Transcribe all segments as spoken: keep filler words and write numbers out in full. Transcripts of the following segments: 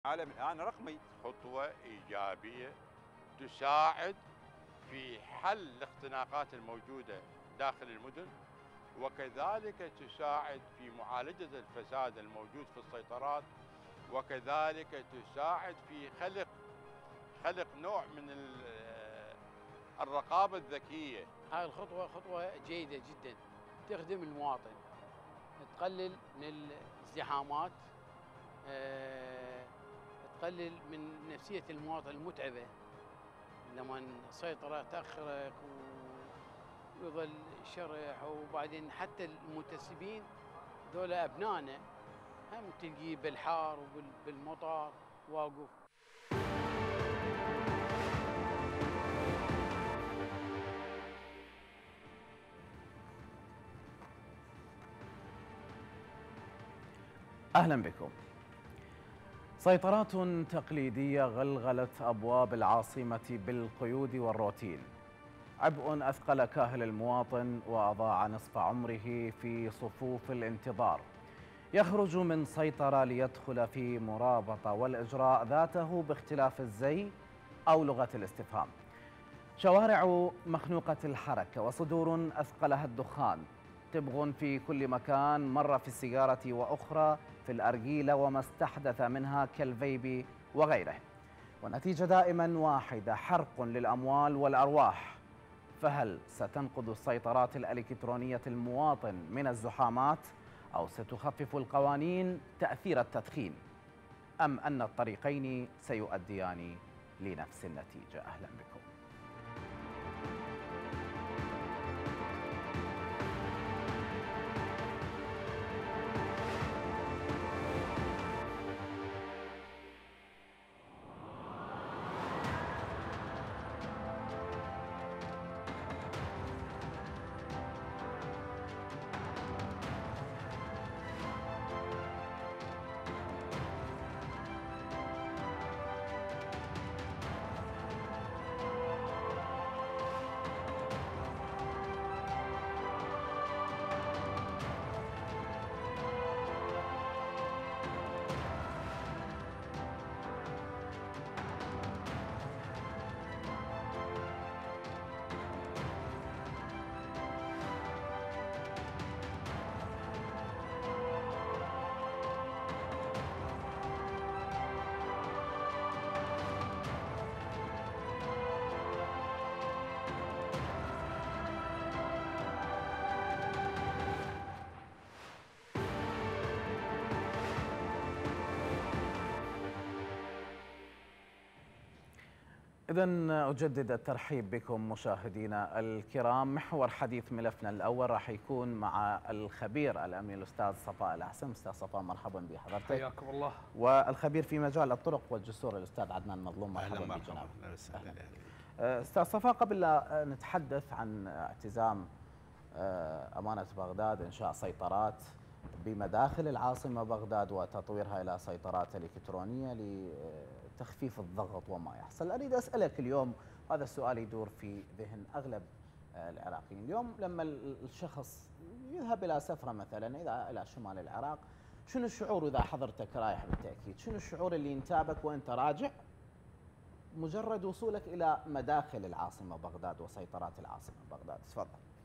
العالم الآن رقمي. خطوة إيجابية تساعد في حل الاختناقات الموجودة داخل المدن، وكذلك تساعد في معالجة الفساد الموجود في السيطرات، وكذلك تساعد في خلق خلق نوع من ال- الرقابة الذكية. هاي الخطوة خطوة جيدة جدا تخدم المواطن، تقلل من الازدحامات، آه، تقلل من نفسية المواطن المتعبة لما السيطرة تأخرك ويظل شرح، وبعدين حتى المنتسبين ذولا أبنائنا هم تلقيه بالحار وبالمطر واقف. أهلا بكم. سيطرات تقليدية غلغلت أبواب العاصمة بالقيود والروتين، عبء أثقل كاهل المواطن وأضاع نصف عمره في صفوف الانتظار، يخرج من سيطرة ليدخل في مرابطة والإجراء ذاته باختلاف الزي أو لغة الاستفهام. شوارع مخنوقة الحركة وصدور أثقلها الدخان، تبغ في كل مكان، مرة في السيارة وأخرى في الأرجيلة وما استحدث منها كالفيب وغيره، والنتيجة دائما واحدة: حرق للأموال والأرواح. فهل ستنقذ السيطرات الإلكترونية المواطن من الزحامات، أو ستخفف القوانين تأثير التدخين، أم أن الطريقين سيؤديان لنفس النتيجة؟ أهلا بكم. إذن أجدد الترحيب بكم مشاهدينا الكرام. محور حديث ملفنا الأول راح يكون مع الخبير الأمني الأستاذ صفاء الأحسن. أستاذ صفاء مرحبا بحضرتك. حياكم الله. والخبير في مجال الطرق والجسور الأستاذ عدنان مظلوم، مرحبا بجناب. أستاذ صفاء، قبل لا نتحدث عن اعتزام أمانة بغداد إنشاء سيطرات بمداخل العاصمة بغداد وتطويرها إلى سيطرات إلكترونية لتخفيف الضغط وما يحصل، أريد أسألك اليوم، هذا السؤال يدور في ذهن أغلب العراقيين اليوم، لما الشخص يذهب إلى سفرة مثلا إذا إلى شمال العراق، شنو الشعور إذا حضرتك رايح بالتأكيد؟ شنو الشعور اللي ينتابك وأنت راجع مجرد وصولك إلى مداخل العاصمة بغداد وسيطرات العاصمة بغداد؟ تفضل.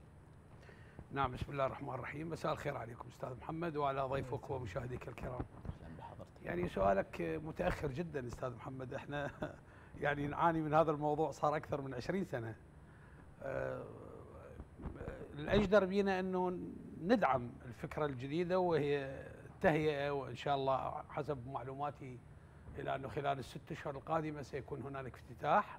نعم، بسم الله الرحمن الرحيم. مساء الخير عليكم استاذ محمد وعلى ضيفك ومشاهديك الكرام. اهلا بحضرتك. يعني سؤالك متاخر جدا استاذ محمد، احنا يعني نعاني من هذا الموضوع صار اكثر من عشرين سنه. أه الاجدر بينا انه ندعم الفكره الجديده وهي التهيئه، وان شاء الله حسب معلوماتي الى انه خلال الست اشهر القادمه سيكون هنالك افتتاح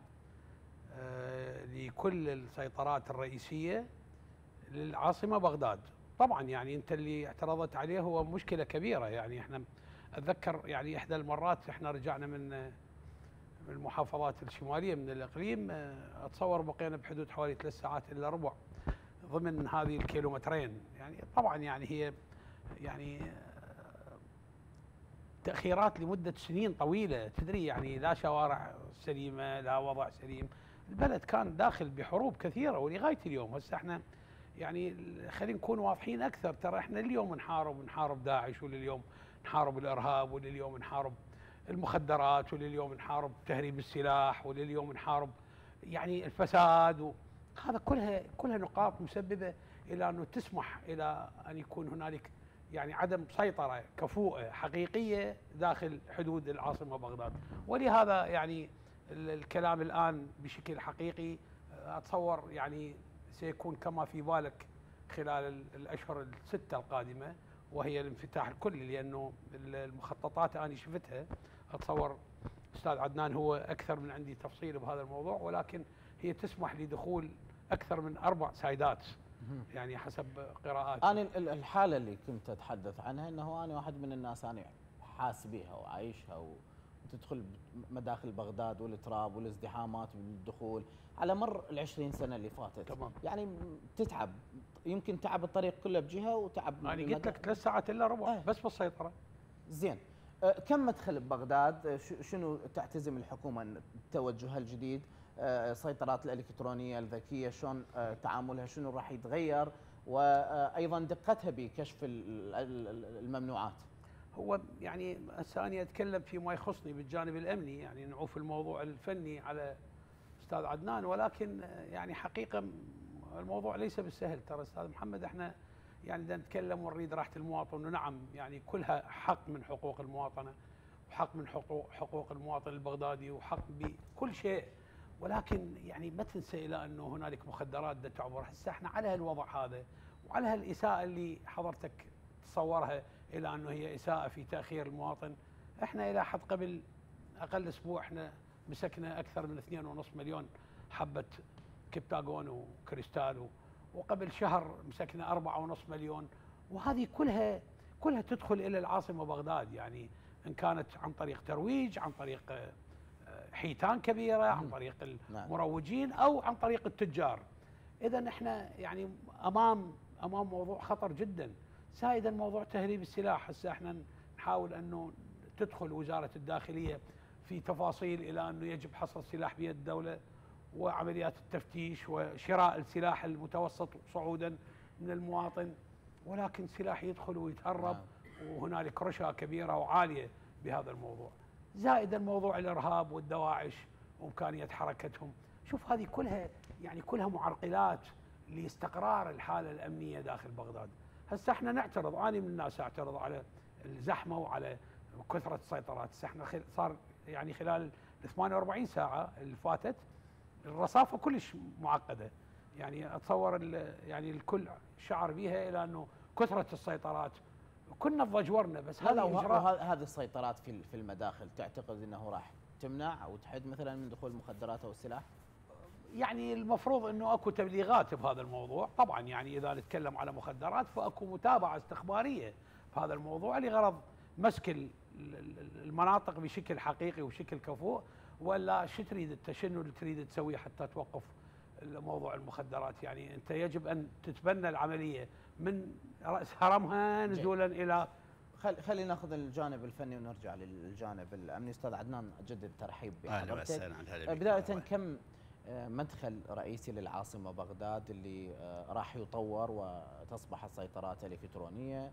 أه لكل السيطرات الرئيسيه للعاصمة بغداد. طبعا يعني انت اللي اعترضت عليه هو مشكلة كبيرة، يعني احنا اتذكر يعني احدى المرات احنا رجعنا من من المحافظات الشمالية من الاقليم، اتصور بقينا بحدود حوالي ثلاث ساعات الا ربع ضمن هذه الكيلومترين. يعني طبعا يعني هي يعني تأخيرات لمدة سنين طويلة، تدري يعني لا شوارع سليمة لا وضع سليم، البلد كان داخل بحروب كثيرة ولغاية اليوم. هسه احنا يعني خلينا نكون واضحين اكثر، ترى احنا اليوم نحارب نحارب داعش، ولليوم نحارب الارهاب، ولليوم نحارب المخدرات، ولليوم نحارب تهريب السلاح، ولليوم نحارب يعني الفساد، وهذا كلها كلها نقاط مسببه الى انه تسمح الى ان يكون هنالك يعني عدم سيطره كفؤه حقيقيه داخل حدود العاصمه بغداد. ولهذا يعني الكلام الان بشكل حقيقي اتصور يعني سيكون كما في بالك خلال الاشهر السته القادمه، وهي الانفتاح الكلي، لانه المخططات انا شفتها اتصور استاذ عدنان هو اكثر من عندي تفصيل بهذا الموضوع، ولكن هي تسمح لدخول اكثر من اربع سايدات يعني حسب قراءاتي. انا الحاله اللي كنت اتحدث عنها انه انا واحد من الناس انا حاس بها وعايشها، وتدخل مداخل بغداد والتراب والازدحامات بالدخول على مر العشرين سنه اللي فاتت. تمام. يعني تتعب، يمكن تعب الطريق كله بجهه وتعب انا يعني قلت لك ثلاث ساعات الا ربع آه. بس بالسيطره. زين، أه كم مدخل ببغداد؟ شنو تعتزم الحكومه توجهها الجديد؟ أه السيطرات الالكترونيه الذكيه شلون أه تعاملها، شنو راح يتغير؟ وايضا دقتها بكشف الممنوعات. هو يعني هسه انا اتكلم فيما يخصني بالجانب الامني، يعني نعوف الموضوع الفني على استاذ عدنان، ولكن يعني حقيقه الموضوع ليس بالسهل. ترى استاذ محمد احنا يعني اذا نتكلم ونريد راحه المواطن، ونعم يعني كلها حق من حقوق المواطنه، وحق من حقوق حقوق المواطن البغدادي، وحق بكل شيء، ولكن يعني ما تنسى الى انه هنالك مخدرات دا تعبر. هسه احنا على هالوضع هذا وعلى هالاساءه اللي حضرتك تصورها الى انه هي اساءه في تاخير المواطن، احنا الى حد قبل اقل اسبوع احنا مسكنا اكثر من اثنين ونص مليون حبه كبتاغون وكريستال، وقبل شهر مسكنا أربعة ونص مليون، وهذه كلها كلها تدخل الى العاصمه بغداد، يعني ان كانت عن طريق ترويج، عن طريق حيتان كبيره، عن طريق المروجين، او عن طريق التجار. اذا احنا يعني امام امام موضوع خطر جدا. سائدا موضوع تهريب السلاح، هسه احنا نحاول انه تدخل وزاره الداخليه في تفاصيل الى انه يجب حصر السلاح بيد الدوله، وعمليات التفتيش وشراء السلاح المتوسط صعودا من المواطن، ولكن سلاح يدخل ويتهرب، وهنالك رشا كبيره وعاليه بهذا الموضوع. زائدا موضوع الارهاب والدواعش وامكانيه حركتهم. شوف هذه كلها يعني كلها معرقلات لاستقرار الحاله الامنيه داخل بغداد. هسه احنا نعترض، انا من الناس اعترض على الزحمه وعلى كثره السيطرات. هسه احنا صار يعني خلال ال ثمانية وأربعين ساعه اللي فاتت الرصافه كلش معقده، يعني اتصور يعني الكل شعر بها الى انه كثره السيطرات كنا تضجورنا. بس هذا هذه السيطرات في في المداخل تعتقد انه راح تمنع او تحد مثلا من دخول المخدرات او السلاح؟ يعني المفروض انه اكو تبليغات بهذا الموضوع، طبعا يعني اذا نتكلم على مخدرات فاكو متابعه استخباريه بهذا الموضوع لغرض مسك المناطق بشكل حقيقي وبشكل كفؤ، ولا شو تريد انت، شنو اللي تريد تسويه حتى توقف موضوع المخدرات؟ يعني انت يجب ان تتبنى العمليه من راس هرمها نزولا الى خل خلينا ناخذ الجانب الفني ونرجع للجانب الامني. استاذ عدنان اجدد ترحيب بحضرتك. بدايه كم مدخل رئيسي للعاصمه بغداد اللي راح يطور وتصبح السيطرات الكترونيه،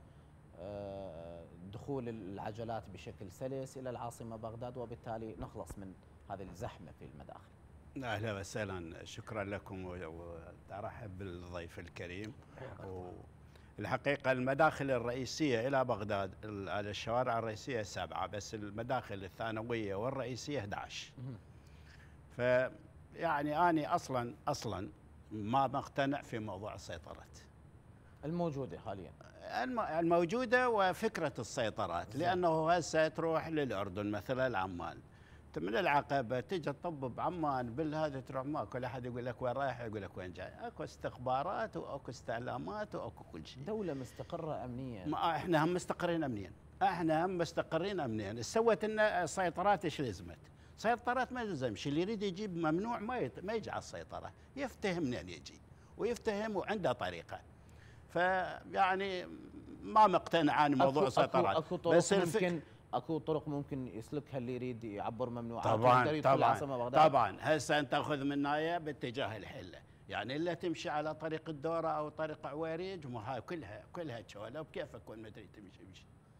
دخول العجلات بشكل سلس الى العاصمه بغداد، وبالتالي نخلص من هذه الزحمه في المداخل؟ اهلا وسهلا، شكرا لكم وارحب بالضيف الكريم. الحقيقه المداخل الرئيسيه الى بغداد، الشوارع الرئيسيه سبعه، بس المداخل الثانويه والرئيسيه احد عشر. ف يعني أنا أصلا أصلا ما مقتنع في موضوع السيطرات الموجودة حاليا، الموجودة وفكرة السيطرات، لأنه هسه تروح للأردن مثلا عمان، من العقبة تجي تطب بعمان بالهذا تروح ماكو أحد يقول لك وين رايح، يقول لك وين جاي، اكو استخبارات واكو استعلامات واكو كل شيء. دولة مستقرة أمنيا. ما احنا هم مستقرين أمنيا، احنا هم مستقرين أمنيا، سوت لنا سيطرات ايش لزمت؟ سيطرات ما يلزمش، اللي يريد يجيب ممنوع ما يت... ما يجي على السيطره، يفتهم منين يجي ويفتهم وعنده طريقه. فيعني ما مقتنع انا موضوع السيطرات. اكو طرق بس ممكن اكو طرق ممكن يسلكها اللي يريد يعبر ممنوعات. طبعا طبعا طبعا هسه انت تاخذ منايا باتجاه الحله، يعني الا تمشي على طريق الدوره او طريق عويريج، وهاي كلها كلها شوله، وبكيفك وين ما تريد تمشي تمشي.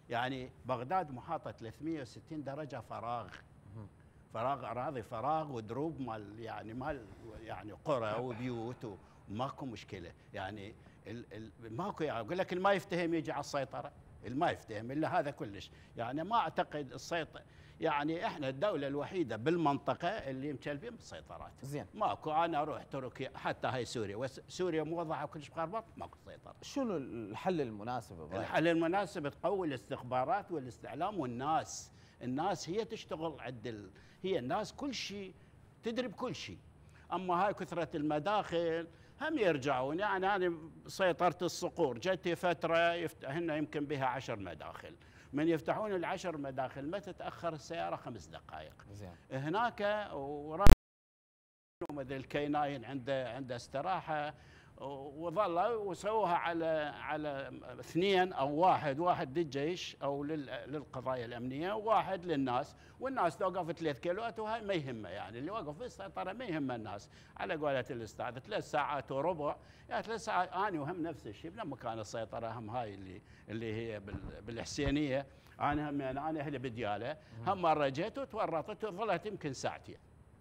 يعني بغداد محاطه ثلاثمئة وستين درجه فراغ، فراغ اراضي، فراغ ودروب مال يعني مال يعني قرى وبيوت وماكو مشكله. يعني ال ال ماكو، يعني اقول لك ما يفتهم يجي على السيطره، ما يفتهم الا هذا كلش. يعني ما اعتقد السيطره، يعني احنا الدوله الوحيده بالمنطقه اللي مكلفين بالسيطرات. زين، ماكو. انا اروح تركيا حتى هاي سوريا، سوريا موضعه كلش مخربط، ماكو سيطره. شنو الحل المناسب؟ الحل المناسب تقوي الاستخبارات والاستعلام، والناس الناس هي تشتغل عند ال... هي الناس كل شيء تدري بكل شيء. اما هاي كثره المداخل هم يرجعون. يعني انا سيطرت الصقور، جتي فتره يفتحون يمكن بها عشر مداخل، من يفتحون العشر مداخل ما تتاخر السياره خمس دقائق. زين. هناك وراح مثل الكيناين عنده عنده استراحه، وظلوا وسووها على على اثنين او واحد، واحد للجيش او للقضايا الامنيه وواحد للناس، والناس توقف ثلاث كيلوات وهاي ما يهمه. يعني اللي وقف في السيطره ما يهمه الناس، على قولة الاستاذ ثلاث ساعات وربع، يعني ثلاث ساعات. انا وهم نفس الشيء لما كان السيطره هم هاي اللي اللي هي بالحسينيه، انا هم يعني انا اهلي بدياله، هم مره جيت وتورطت وظلت يمكن ساعتين.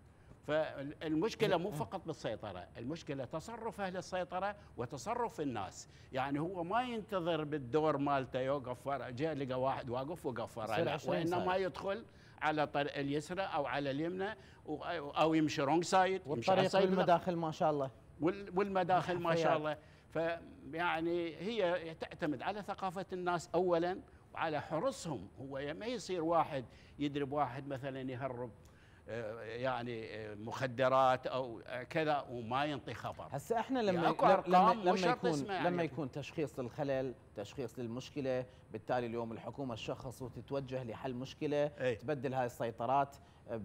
فالمشكلة مو فقط بالسيطرة، المشكلة تصرف أهل السيطرة وتصرف الناس. يعني هو ما ينتظر بالدور مالته يوقف ورا، جاء لقى واحد واقف وقف ورا، وإنما يدخل على طريق اليسرى أو على اليمنى أو يمشي رونج سايد، والطريق والمداخل ما شاء الله، والمداخل ما شاء الله. فيعني هي تعتمد على ثقافة الناس أولا وعلى حرصهم. هو ما يصير واحد يدرب واحد مثلا يهرب يعني مخدرات او كذا وما ينطي خبر. هسه احنا لما يعني لما, لما يكون يعني لما يكون تشخيص للخلل، تشخيص للمشكله، بالتالي اليوم الحكومه تشخص وتتوجه لحل مشكله، ايه؟ تبدل هاي السيطرات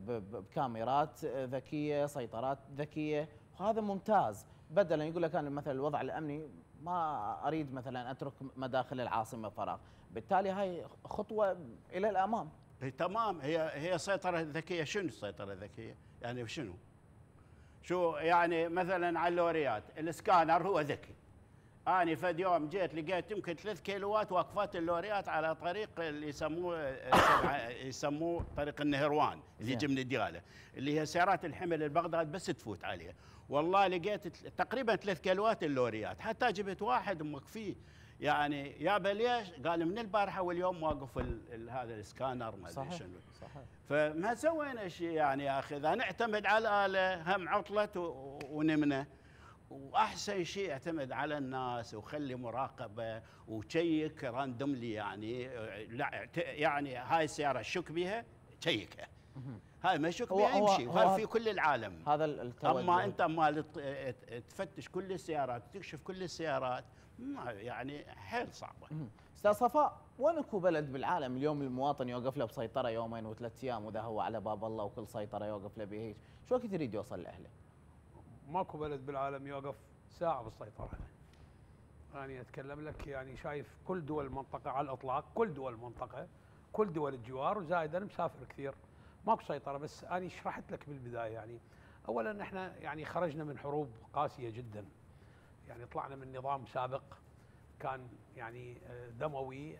بكاميرات ذكيه، سيطرات ذكيه، وهذا ممتاز. بدلا يقول لك انا مثلا الوضع الامني ما اريد مثلا اترك مداخل العاصمه فراغ، بالتالي هاي خطوه الى الامام. هي تمام، هي هي سيطرة ذكية. شنو السيطرة الذكية؟ يعني شنو؟ شو يعني مثلا على اللوريات الاسكانر هو ذكي. أنا فد يوم جيت لقيت يمكن ثلاث كيلوات واقفات اللوريات على طريق اللي يسموه يسموه طريق النهروان اللي يجي من دياله، اللي هي سيارات الحمل البغداد بس تفوت عليه. والله لقيت تقريبا ثلاث كيلوات اللوريات، حتى جبت واحد موقفيه. يعني يا ليش؟ قال من البارحه واليوم واقف هذا الاسكانر ما ادري شنو. صحيح. فما سوينا شيء يعني يا اخي، اذا نعتمد على الاله هم عطلت ونمنا. واحسن شيء اعتمد على الناس وخلي مراقبه وشيك راندوملي. يعني لا يعني هاي السياره شك بها شيكها، هاي ما يشك بها يمشي، وهذا في كل العالم. هذا التوجه. اما انت ما تفتش كل السيارات تكشف كل السيارات يعني حيل صعبه. استاذ صفاء، وين اكو بلد بالعالم اليوم المواطن يوقف له بسيطره يومين وثلاث ايام واذا هو على باب الله وكل سيطره يوقف له بهيك، شو وقت يريد يوصل لاهله؟ ماكو بلد بالعالم يوقف ساعه بالسيطره. انا يعني اتكلم لك يعني شايف كل دول المنطقه على الاطلاق، كل دول المنطقه، كل دول الجوار، وزايد انا مسافر كثير ماكو سيطره. بس انا شرحت لك بالبدايه يعني اولا احنا يعني خرجنا من حروب قاسيه جدا، يعني طلعنا من نظام سابق كان يعني دموي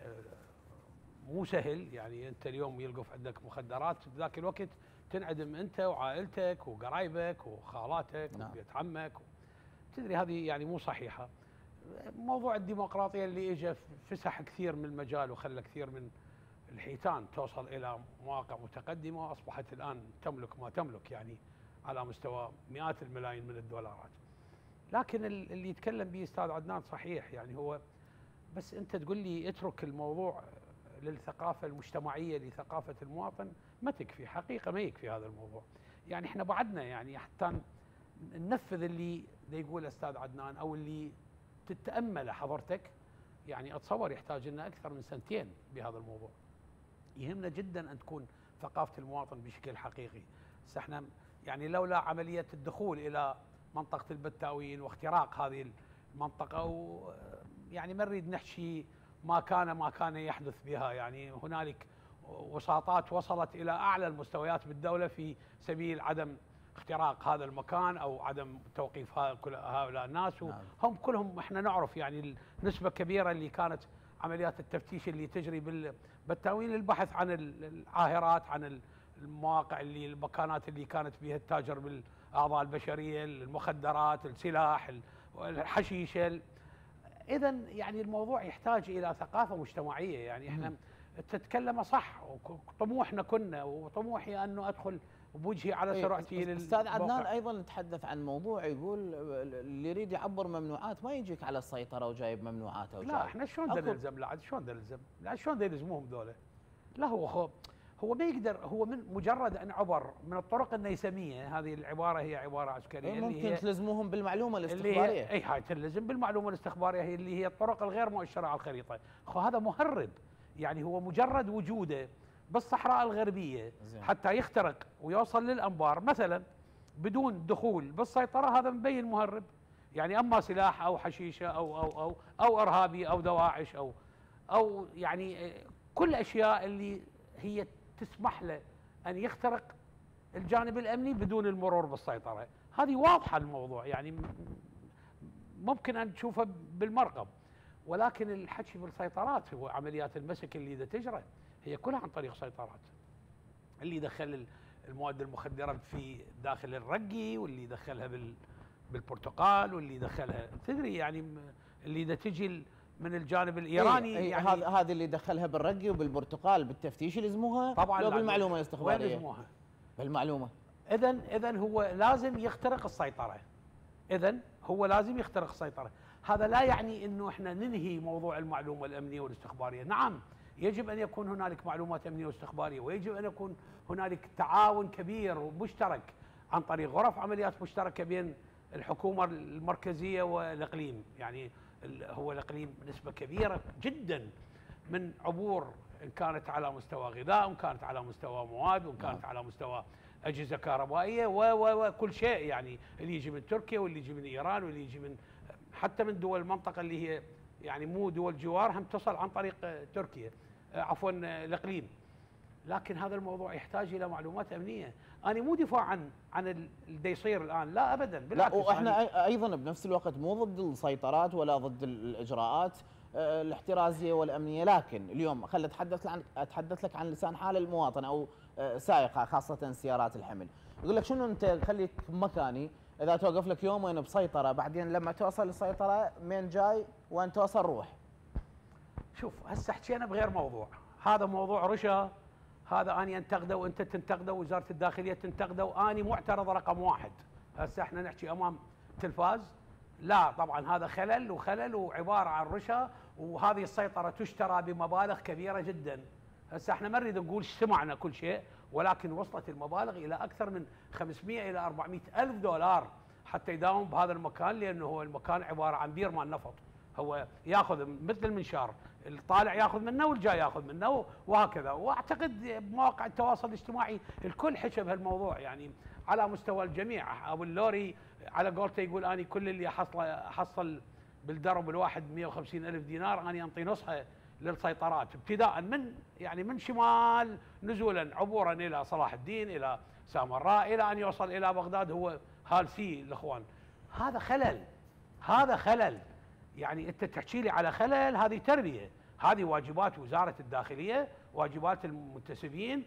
مو سهل. يعني انت اليوم يلقف عندك مخدرات، بذاك الوقت تنعدم انت وعائلتك وقرايبك وخالاتك نعم. وبيت عمك، تدري هذه يعني مو صحيحه. موضوع الديمقراطيه اللي اجى فسح كثير من المجال وخلى كثير من الحيتان توصل الى مواقع متقدمه، واصبحت الان تملك ما تملك يعني على مستوى مئات الملايين من الدولارات. لكن اللي يتكلم به استاذ عدنان صحيح، يعني هو بس انت تقول لي اترك الموضوع للثقافه المجتمعيه لثقافه المواطن، ما تكفي حقيقه، ما يكفي هذا الموضوع. يعني احنا بعدنا يعني حتى ننفذ اللي يقول استاذ عدنان او اللي تتامله حضرتك، يعني اتصور يحتاج لنا اكثر من سنتين بهذا الموضوع. يهمنا جدا ان تكون ثقافه المواطن بشكل حقيقي. بس احنا يعني لولا عمليه الدخول الى منطقه البتاوين واختراق هذه المنطقه، ويعني ما نريد نحكي ما كان ما كان يحدث بها. يعني هنالك وساطات وصلت الى اعلى المستويات بالدوله في سبيل عدم اختراق هذا المكان او عدم توقيف هؤلاء الناس، وهم كلهم احنا نعرف يعني النسبه كبيره اللي كانت عمليات التفتيش اللي تجري بالتاويل، البحث عن العاهرات، عن المواقع اللي المكانات اللي كانت فيها التاجر بالاعضاء البشريه، المخدرات، السلاح، الحشيشه. اذا يعني الموضوع يحتاج الى ثقافه مجتمعيه. يعني احنا تتكلم صح، طموحنا كنا وطموحي انه ادخل بوجهي على سرعتي. استاذ عدنان ايضا نتحدث عن موضوع يقول اللي يريد يعبر ممنوعات ما يجيك على السيطره وجايب ممنوعات او لا احنا شلون بدنا نلزم؟ لا شلون بدنا نلزم؟ لا شلون بدنا يلزموهم ذولا؟ لا هو هو هو ما يقدر، هو من مجرد ان عبر من الطرق النيسميه، هذه العباره هي عباره عسكريه ممكن اللي هي تلزموهم بالمعلومه الاستخباريه. اي هاي تلزم بالمعلومه الاستخباريه، هي اللي هي الطرق الغير مؤشره على الخريطه. خو هذا مهرب، يعني هو مجرد وجوده بالصحراء الغربيه زي. حتى يخترق ويوصل للانبار مثلا بدون دخول بالسيطره، هذا مبين مهرب. يعني اما سلاح او حشيشه او او او او ارهابي او دواعش او او يعني كل اشياء اللي هي تسمح له ان يخترق الجانب الامني بدون المرور بالسيطره. هذه واضحه الموضوع، يعني ممكن ان تشوفه بالمرقب، ولكن الحكي بالسيطرات هو عمليات المسك اللي اذا تجرى هي كلها عن طريق سيطرات. اللي يدخل المواد المخدره في داخل الرقي، واللي يدخلها بال بالبرتقال، واللي يدخلها تدري يعني اللي اذا تجي من الجانب الايراني إيه يعني هذا هذه اللي دخلها بالرقي وبالبرتقال بالتفتيش يلزموها طبعا لو بالمعلومه الاستخباريه. وين يلزموها؟ بالمعلومه. اذا اذا هو لازم يخترق السيطره. اذا هو لازم يخترق السيطره. هذا لا يعني انه احنا ننهي موضوع المعلومه الامنيه والاستخباريه، نعم يجب ان يكون هنالك معلومات امنيه واستخباريه، ويجب ان يكون هنالك تعاون كبير ومشترك عن طريق غرف عمليات مشتركه بين الحكومه المركزيه والاقليم. يعني هو الاقليم نسبه كبيره جدا من عبور، ان كانت على مستوى غذاء، وان كانت على مستوى مواد، وان كانت على مستوى اجهزه كهربائيه وكل شيء، يعني اللي يجي من تركيا واللي يجي من ايران واللي يجي من حتى من دول المنطقه اللي هي يعني مو دول جوار، هم تصل عن طريق تركيا، عفوا الاقليم. لكن هذا الموضوع يحتاج الى معلومات امنيه. انا مو دفاع عن عن اللي يصير الان، لا ابدا، بالعكس. لا واحنا ايضا بنفس الوقت مو ضد السيطرات ولا ضد الاجراءات الاحترازيه والامنيه، لكن اليوم خلي اتحدث عن اتحدث لك عن لسان حال المواطن او سائقه خاصه سيارات الحمل. يقول لك شنو انت خليك مكاني، اذا توقف لك يومين بسيطره، بعدين لما توصل السيطره مين جاي وين توصل روح. شوف هسه حكينا بغير موضوع، هذا موضوع رشا، هذا اني انتقده وانت تنتقده ووزاره الداخليه تنتقده واني معترض رقم واحد. هسه احنا نحكي امام تلفاز؟ لا طبعا هذا خلل وخلل وعباره عن رشا، وهذه السيطره تشترى بمبالغ كبيره جدا. هسه احنا ما نريد نقول سمعنا كل شيء، ولكن وصلت المبالغ الى اكثر من خمسمئة الى أربعمئة الف دولار حتى يداوم بهذا المكان، لانه هو المكان عباره عن بير مال نفط، هو ياخذ مثل المنشار، الطالع ياخذ منه والجاي ياخذ منه وهكذا. واعتقد بمواقع التواصل الاجتماعي الكل حكى بهالموضوع، يعني على مستوى الجميع. ابو اللوري على قولته يقول اني كل اللي احصل احصل بالدرب الواحد مئة وخمسين الف دينار اني انطي نصها للسيطرات، ابتداء من يعني من شمال نزولا عبورا الى صلاح الدين الى سامراء الى ان يوصل الى بغداد، هو هالسي الاخوان. هذا خلل، هذا خلل. يعني انت تحكي لي على خلل، هذه تربيه، هذه واجبات وزاره الداخليه، واجبات المنتسبين.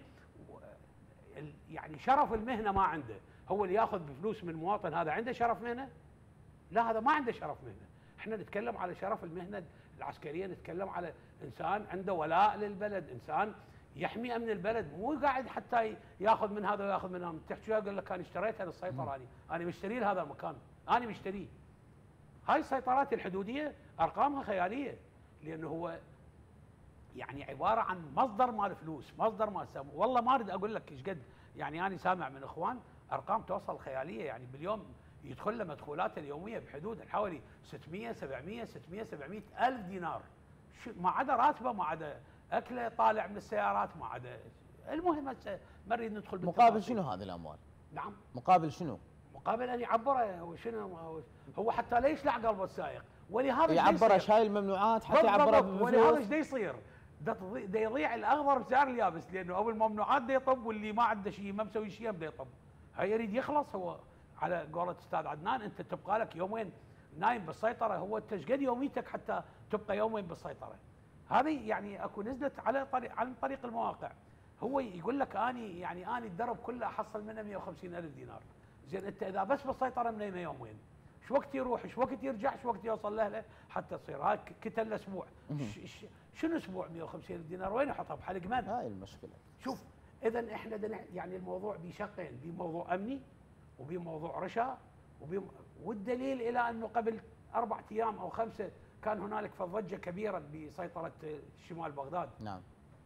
يعني شرف المهنه ما عنده، هو اللي ياخذ بفلوس من مواطن هذا عنده شرف مهنه؟ لا هذا ما عنده شرف مهنه. احنا نتكلم على شرف المهنه العسكريه، نتكلم على انسان عنده ولاء للبلد، انسان يحمي امن البلد، مو قاعد حتى ياخذ من هذا وياخذ من هذا. تحكي يقول لك انا اشتريتها للسيطره، انا انا مشتري لهذا المكان، انا مشتريه. هاي السيطرات الحدوديه ارقامها خياليه، لانه هو يعني عباره عن مصدر مال فلوس، مصدر مال سام. والله ما اريد اقول لك ايش قد، يعني انا سامع من اخوان ارقام توصل خياليه، يعني باليوم يدخل له مدخولاته اليوميه بحدود حوالي ستمئة سبعمئة ستمئة سبعمئة الف دينار، ما عدا راتبه، ما عدا اكله طالع من السيارات، ما عدا. المهم هسه ما نريد ندخل بالتفاصيل. مقابل شنو هذه الاموال؟ نعم مقابل مقابل شنو؟ مقابل ان يعبره. هو شنو هو حتى لا يشلع قلب السائق، ولهذا يعبره شايل الممنوعات حتى يعبره بفلوس. ولهذا ايش يصير؟ دا يضيع الاخضر بسعر اليابس، لانه ابو الممنوعات دا يطب، واللي ما عنده شيء ما مسوي شيء بدا يطب. هي يريد يخلص. هو على قولة استاذ عدنان انت تبقى لك يومين نايم بالسيطره، هو انت ايش قد يوميتك حتى تبقى يومين بالسيطره؟ هذه يعني اكو نزلت على طريق عن طريق المواقع. هو يقول لك اني يعني اني الدرب كله احصل منه مئة وخمسين ألف دينار. زين انت اذا بس بالسيطره منيمه يومين، شو وقت يروح، شو وقت يرجع، شو وقت يوصل لاهله حتى تصير هاي كتل اسبوع. شنو اسبوع مئة وخمسين ألف دينار وين يحطها؟ بحلق من؟ هاي المشكله. شوف اذا احنا يعني الموضوع بشقين، بموضوع امني وبموضوع رشا وبم... والدليل الى انه قبل اربع ايام او خمسه كان هنالك ضجه كبيره بسيطره شمال بغداد. نعم.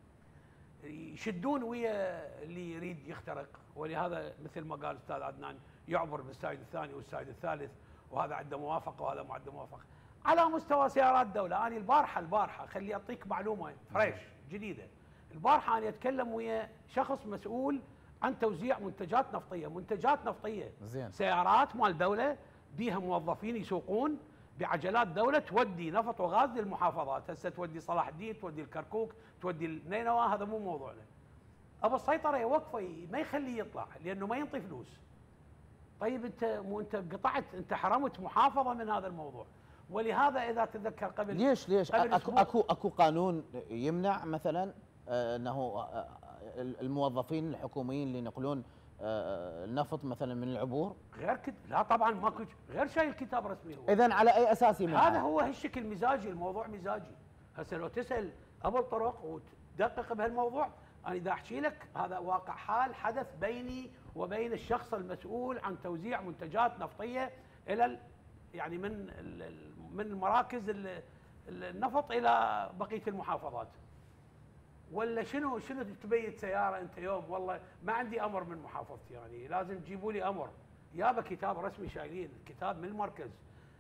يشدون ويا اللي يريد يخترق، ولهذا مثل ما قال الاستاذ عدنان يعبر بالسايد الثاني والسايد الثالث، وهذا عنده موافقه وهذا ما عنده موافقه. على مستوى سيارات الدوله، انا البارحه البارحه خلي اعطيك معلومه فريش جديده. البارحه انا اتكلم ويا شخص مسؤول عن توزيع منتجات نفطيه، منتجات نفطيه. زين. سيارات مال دوله بيها موظفين يسوقون بعجلات دوله تودي نفط وغاز للمحافظات، هسه تودي صلاح الدين، تودي الكركوك، تودي النينوى، هذا مو موضوعنا. ابو السيطره يوقفه ما يخليه يطلع لانه ما ينطي فلوس. طيب انت مو انت قطعت، انت حرمت محافظه من هذا الموضوع. ولهذا اذا تتذكر قبل ليش ليش قبل اكو اكو اكو قانون يمنع مثلا انه الموظفين الحكوميين اللي ينقلون النفط مثلا من العبور؟ غير كده لا طبعا ماكو، غير شايل كتاب رسمي هو. اذا على اي اساس يمنع؟ هذا هو هالشكل مزاجي، الموضوع مزاجي. هسه لو تسال ابو الطرق وتدقق بهالموضوع، انا اذا احكي لك هذا واقع حال حدث بيني وبين الشخص المسؤول عن توزيع منتجات نفطيه الى يعني من من مراكز النفط الى بقيه المحافظات. ولا شنو شنو تبيت سياره انت يوم والله ما عندي امر من محافظتي، يعني لازم تجيبوا لي امر، يابا كتاب رسمي شايلين كتاب من المركز.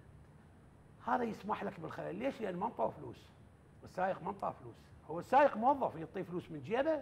هذا يسمح لك بالخلل، ليش؟ لان ما انطوا فلوس. السائق ما انطى فلوس، هو السائق موظف يعطي فلوس من جيبه.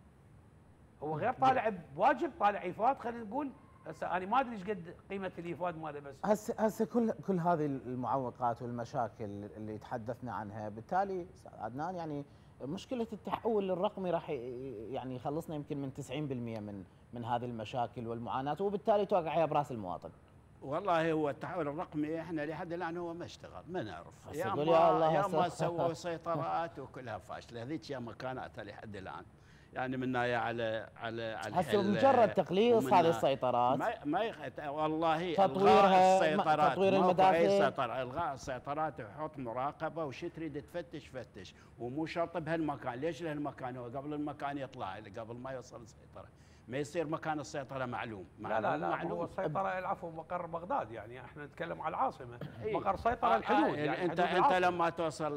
هو غير طالع بواجب، طالع ايفاد. خلينا نقول هسه انا ما ادري ايش قد قيمه الايفاد ماله، بس هسه هسه كل كل هذه المعوقات والمشاكل اللي تحدثنا عنها، بالتالي استاذ عدنان يعني مشكله التحول الرقمي راح يعني يخلصنا يمكن من تسعين بالمئة من من هذه المشاكل والمعاناه، وبالتالي توقع براس المواطن. والله هو التحول الرقمي احنا لحد الان هو ما اشتغل، ما نعرف. يا ما يا ما سووا سيطرات وكلها فاشله، هذيك يا ما كانت لحد الان. يعني منا على على على هسه مجرد تقليص هذه السيطرات ما ما يخ... والله تطويرها، السيطرات تطوير المداخل، سيطرة. الغاء السيطرات وحط مراقبه، وش تريد تفتش فتش، ومو شرط بهالمكان. ليش لهالمكان؟ هو قبل المكان يطلع، قبل ما يوصل السيطره ما يصير مكان السيطره معلوم. لا لا لا معلوم. هو السيطره العفو مقر بغداد، يعني احنا نتكلم على العاصمه. مقر سيطره الحدود. يعني, يعني انت انت لما توصل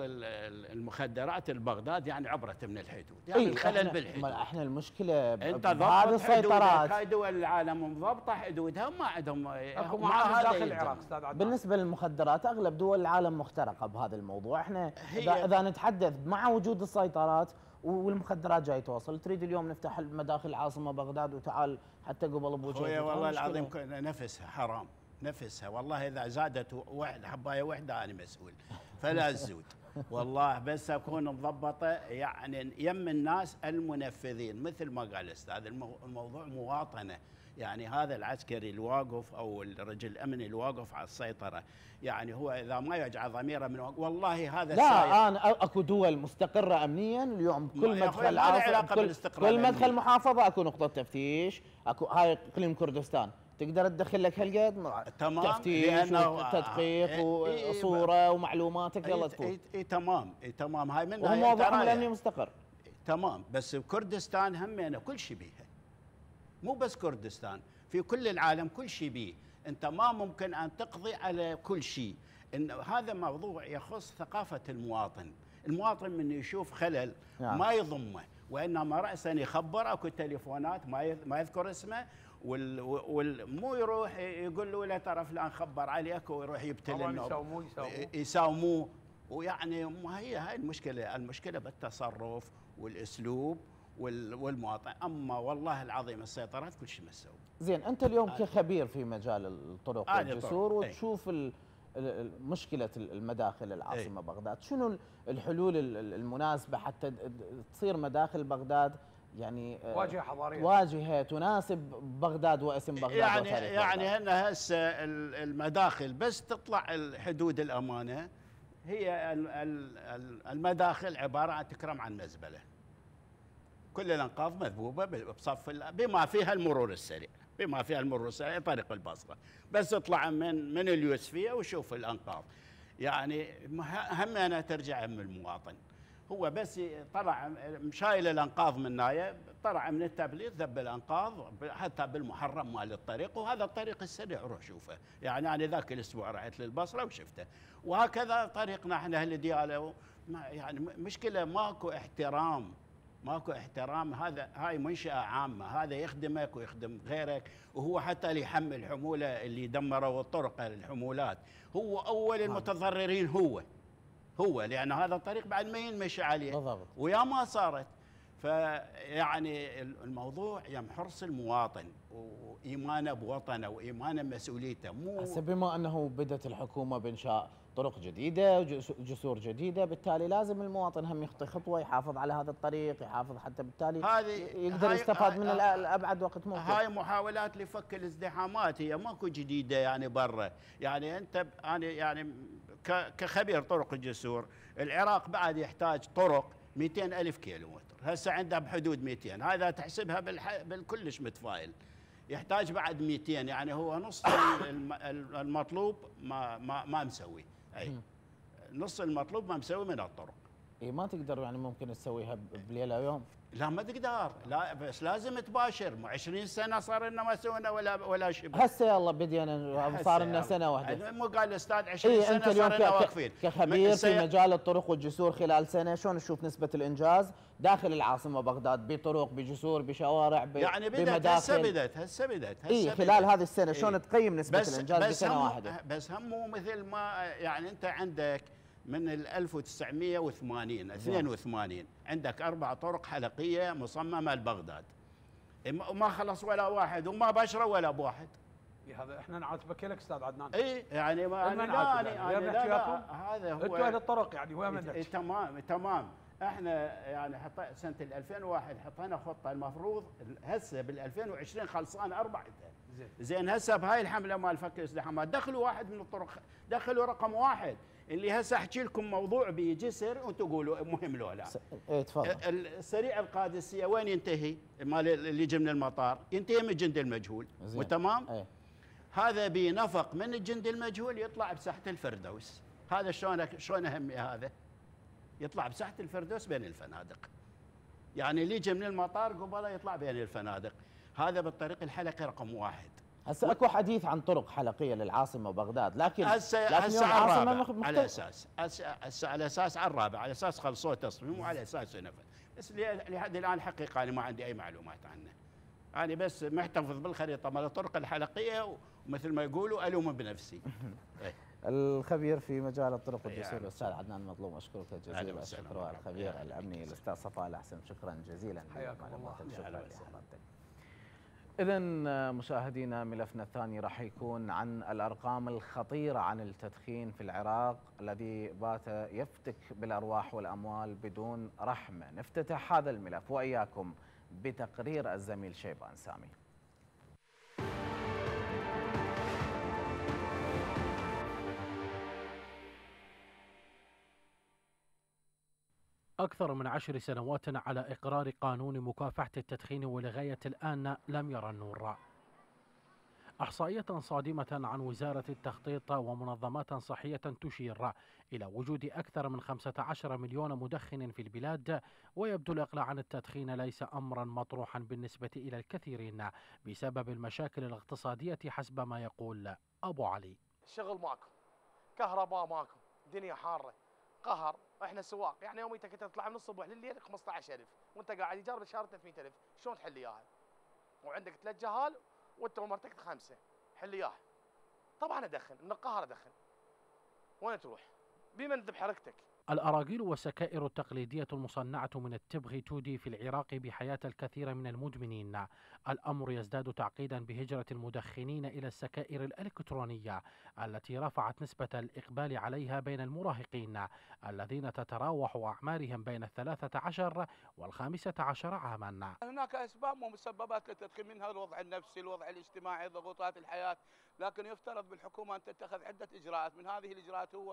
المخدرات لبغداد يعني عبرت من الحدود، يعني الخلل بالحدود. احنا المشكله انت هذه السيطرات. هاي دول العالم مضبطه حدودها وما عندهم اكو معاهده داخل العراق استاذ عدنان. بالنسبه للمخدرات اغلب دول العالم مخترقه بهذا الموضوع. احنا اذا, إذا نتحدث مع وجود السيطرات والمخدرات جاي توصل، تريد اليوم نفتح مداخل العاصمه بغداد وتعال حتى قبل ابو جهل. والله العظيم نفسها حرام، نفسها والله اذا زادت واحد حبايه واحده انا مسؤول، فلا تزود. والله بس اكون مضبطه يعني يم الناس المنفذين، مثل ما قال الاستاذ الموضوع مواطنه. يعني هذا العسكري الواقف او الرجل الامني الواقف على السيطره، يعني هو اذا ما يجعل ضميره من والله هذا لا السايق. انا اكو دول مستقره امنيا اليوم، كل مدخل عاصمه كل, كل مدخل محافظه اكو نقطه تفتيش، اكو هاي اقليم كردستان تقدر تدخل لك هالقد تمام تفتيش وتدقيق وصوره ومعلوماتك يلا تفوت. اي تمام اي تمام هاي منها. وهو موضوعهم الامني مستقر تمام، بس كردستان همينه كل شيء بيها، مو بس كردستان، في كل العالم كل شيء بيه. انت ما ممكن ان تقضي على كل شيء. إن هذا موضوع يخص ثقافه المواطن. المواطن من يشوف خلل نعم. ما يضمه، وانما راسا يخبر. اكو تليفونات ما ما يذكر اسمه، والمو يروح يقول له لا ترى فلان خبر عليك ويروح يبتل انه يساوموه يساوموه. ويعني ما هي هاي المشكله، المشكله بالتصرف والاسلوب والمواطن. اما والله العظيم السيطرات كل شيء مسوي. زين انت اليوم آه كخبير في مجال الطرق آه والجسور وتشوف مشكله المداخل العاصمه أي. بغداد، شنو الحلول المناسبه حتى تصير مداخل بغداد يعني واجهه حضاريه، واجهه تناسب بغداد واسم بغداد يعني يعني هنا هسه المداخل بس تطلع الحدود الامانه هي المداخل عبارة عن تكرم عن مزبلة، كل الأنقاض مذبوبة بصف بما فيها المرور السريع، بما فيها المرور السريع طريق البصرة، بس اطلع من من اليوسفية وشوف الأنقاض. يعني همنا ترجع من المواطن، هو بس طلع مشايل الأنقاض من ناية، طلع من التبليد ذب الأنقاض حتى بالمحرم مال الطريق، وهذا الطريق السريع روح شوفه. يعني أنا ذاك الأسبوع رحت للبصرة وشفته، وهكذا طريقنا احنا أهل ديالى. يعني مشكلة ماكو احترام، ماكو احترام. هذا هاي منشأة عامة، هذا يخدمك ويخدم غيرك، وهو حتى اللي يحمل حمولة اللي دمروا الطرق الحمولات، هو أول المتضررين، هو هو لأن هذا الطريق بعد ما ينمشي عليه بالضبط، ويا ما صارت. فيعني الموضوع يم حرص المواطن وإيمانه بوطنه وإيمانه بمسؤوليته. مو هسه بما أنه بدأت الحكومة بإنشاء طرق جديدة وجسور جديدة، بالتالي لازم المواطن هم يخطي خطوة يحافظ على هذا الطريق، يحافظ حتى بالتالي يقدر يستفاد من الأبعد وقت ممكن. هاي محاولات لفك الازدحامات، هي ماكو جديدة يعني برا. يعني أنت أنا يعني كخبير طرق الجسور، العراق بعد يحتاج طرق مئتين ألف كيلومتر، هسه عنده بحدود مئتين، هذا تحسبها بالح... بالكلش متفائل. يحتاج بعد مئتين، يعني هو نص المطلوب ما ما ما مسوي، اي نص المطلوب ما مسوي من الطرق. اي ما تقدر يعني ممكن تسويها بليله ويوم؟ لا ما تقدر، لا بس لازم تباشر. مو عشرين سنه صار لنا ما سوينا ولا ولا شبه. هسه يلا بدينا صار لنا سنه واحده. مو قال الاستاذ عشرين إيه سنه صار لنا واقفين. كخبير في مجال الطرق والجسور خلال سنه شلون تشوف نسبه الانجاز داخل العاصمه بغداد بطرق بجسور بشوارع ب... يعني بدت هسه بدت هسه بدت هسه اي خلال هذه السنه شلون إيه؟ تقيم نسبه بس الانجاز بس بسنه واحده؟ بس هم مثل ما يعني انت عندك من ال ألف وتسعمئة وثمانين اثنين وثمانين عندك اربع طرق حلقيه مصممه لبغداد، وما خلص ولا واحد وما بشره ولا بواحد. هذا احنا نعاتبك لك استاذ عدنان. اي يعني ما انا لا انا لا, لا هذا هو انتوا اهل الطرق يعني وين منك؟ اي تمام تمام. احنا يعني حط سنه ألفين وواحد حطينا خطه، المفروض هسه بال ألفين وعشرين خلصان اربعه. زين زين هسه بهاي الحمله مال فك الازدحامات دخلوا واحد من الطرق، دخلوا رقم واحد اللي هسه احكي لكم موضوع بجسر وانتم تقولوا مهم لو لا. ايه تفضل. السريع القادسيه وين ينتهي؟ مال اللي يجي من المطار ينتهي من الجند المجهول، وتمام؟ ايه. هذا بنفق من الجند المجهول يطلع بساحه الفردوس. هذا شلون شلون اهميه هذا؟ يطلع بساحه الفردوس بين الفنادق. يعني اللي يجي من المطار قبله يطلع بين الفنادق. هذا بالطريق الحلقي رقم واحد. هسه اكو حديث عن طرق حلقيه للعاصمه بغداد، لكن هسه هسه على الرابع على اساس هسه على اساس على الرابع على اساس خلصوه تصميم وعلى اساس ينفذ. بس لحد الان الحقيقه انا ما عندي اي معلومات عنه. انا بس محتفظ بالخريطه مال الطرق الحلقيه ومثل ما يقولوا الوم بنفسي. الخبير في مجال الطرق والجسور الاستاذ عدنان مظلوم، اشكرك جزيلا الشكر. الخبير الامني الاستاذ صفاء الاحسن، شكرا جزيلا. حياكم الله. شكرا لحضرتك. إذا مشاهدينا ملفنا الثاني راح يكون عن الأرقام الخطيرة عن التدخين في العراق الذي بات يفتك بالأرواح والأموال بدون رحمة. نفتتح هذا الملف وإياكم بتقرير الزميل شيبان سامي. أكثر من عشر سنوات على إقرار قانون مكافحة التدخين ولغاية الآن لم يرى النور. إحصائية صادمة عن وزارة التخطيط ومنظمات صحية تشير إلى وجود أكثر من خمسة عشر مليون مدخن في البلاد، ويبدو الإقلاع عن التدخين ليس أمرا مطروحا بالنسبة إلى الكثيرين بسبب المشاكل الاقتصادية حسب ما يقول أبو علي. الشغل ماكو، كهرباء ماكو، دنيا حارة، قهر. احنا سواق يعني يوميتك تطلع من الصبح لليل خمسة عشر ألف وانت قاعد ايجار بالشهر ثلاثمئة ألف، شلون تحل اياها؟ وعندك ثلاث جهال وانت ومرتك خمسه، حل اياها. طبعا ادخن، من القهر ادخن. وين تروح؟ بمن تذب حركتك؟ الأراجيل والسكائر التقليدية المصنعة من التبغ تودي في العراق بحياة الكثير من المدمنين. الأمر يزداد تعقيدا بهجرة المدخنين إلى السكائر الإلكترونية التي رفعت نسبة الإقبال عليها بين المراهقين الذين تتراوح أعمارهم بين الثلاثة عشر والخامسة عشر عاما. هناك أسباب ومسببات للتدخين، منها الوضع النفسي، الوضع الاجتماعي، ضغوطات الحياة، لكن يفترض بالحكومة أن تتخذ عدة إجراءات. من هذه الإجراءات هو